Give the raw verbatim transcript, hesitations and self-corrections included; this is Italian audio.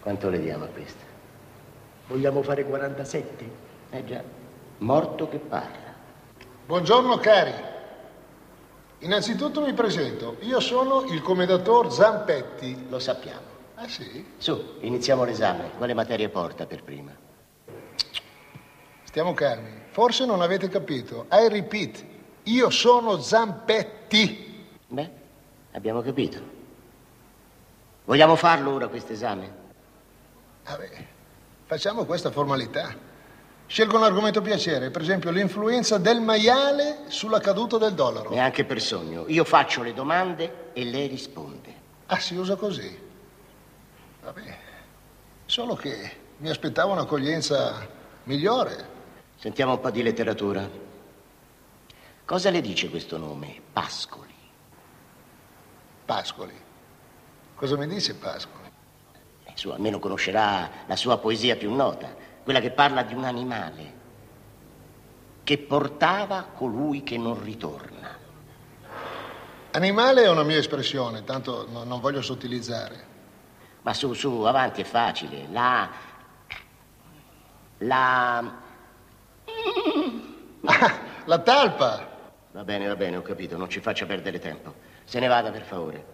Quanto le diamo a questa? Vogliamo fare quarantasette? Eh già, morto che parla. Buongiorno cari. Innanzitutto mi presento. Io sono il commendator Zampetti. Lo sappiamo. Ah sì? Su, iniziamo l'esame. Quale materia porta per prima? Stiamo calmi. Forse non avete capito. I repeat. Io sono Zampetti. Beh, abbiamo capito. Vogliamo farlo ora questo esame? Vabbè, facciamo questa formalità. Scelgo un argomento piacere, per esempio l'influenza del maiale sulla caduta del dollaro. Neanche per sogno. Io faccio le domande e lei risponde. Ah, si usa così? Vabbè, solo che mi aspettavo un'accoglienza migliore. Sentiamo un po' di letteratura. Cosa le dice questo nome? Pascoli. Pascoli. Cosa mi dice Pascoli? Eh, su, almeno conoscerà la sua poesia più nota, quella che parla di un animale che portava colui che non ritorna. Animale è una mia espressione, tanto no, non voglio sottilizzare. Ma su, su, avanti, è facile. La... La... Ah, la talpa! Va bene, va bene, ho capito, non ci faccia perdere tempo. Se ne vada, per favore.